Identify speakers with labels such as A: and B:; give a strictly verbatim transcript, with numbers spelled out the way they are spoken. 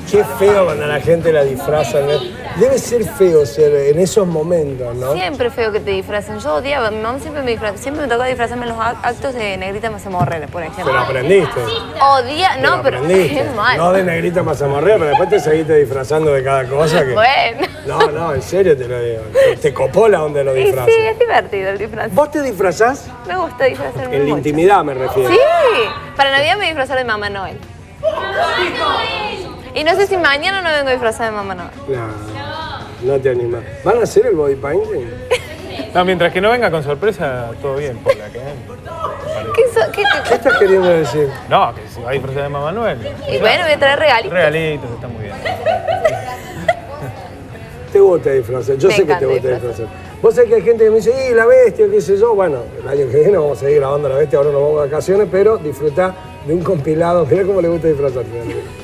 A: Qué feo cuando la gente la disfraza. Debe ser feo ser en esos momentos, ¿no?
B: Siempre feo que te disfracen. Yo odiaba, mi mamá siempre me disfrazó, siempre me tocaba disfrazarme en los actos de Negrita Mazamorrera, por ejemplo.
A: Pero aprendiste.
B: Odia, no, pero, pero qué mal.
A: No de Negrita Mazamorrea, pero después te seguiste disfrazando de cada cosa que...
B: Bueno.
A: No, no, en serio te lo digo. Te copó la onda de los disfraces.
B: Sí, es divertido el disfraz.
A: ¿Vos te disfrazás?
B: Me gusta disfrazarme
A: En la
B: mucho.
A: intimidad me refiero.
B: Sí, para Navidad me disfrazar de Mamá Noel. Y no sé si mañana no vengo disfrazada de Mamá Noel.
A: No, no te animás. ¿Van a hacer el body painting?
C: No, mientras que no venga con sorpresa, todo bien, por la que
B: ¿Qué, so, qué,
A: ¿Qué estás queriendo decir?
C: No, que se va a disfrazar de Mamá Noel.
B: Y bueno, voy a traer regalitos.
C: Regalitos, está muy bien.
A: Te gusta disfrazar, yo
B: Me
A: sé que te
B: encanta
A: gusta
B: disfrazar.
A: disfrazar. Vos sabés que hay gente que me dice, ¡y la bestia, qué sé yo! Bueno, el año que viene vamos a seguir grabando La Bestia, ahora nos vamos de vacaciones, pero disfrutá de un compilado. Mirá cómo le gusta disfrazar.